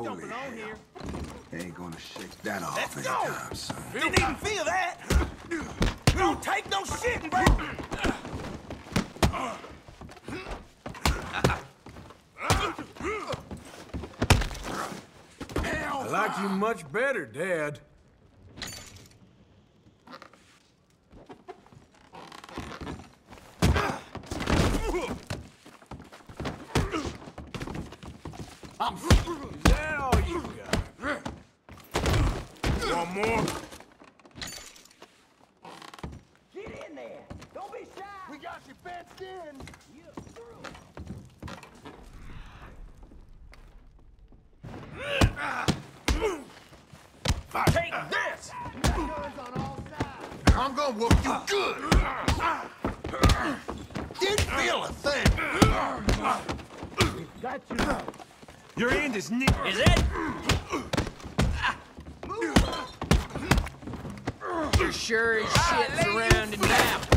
don't belong here. Ain't gonna shake that off Let's anytime go. soon. Didn't even feel that. Don't take no shit, bro. I like you much better, Dad. Is that all you got? One more? Get in there. Don't be shy. We got you fenced in. You're through. Take this. Guns on all sides. I'm gonna whoop you good! Didn't feel a thing! Got you now. Your end is near. Is it? You're sure as shit surrounded now.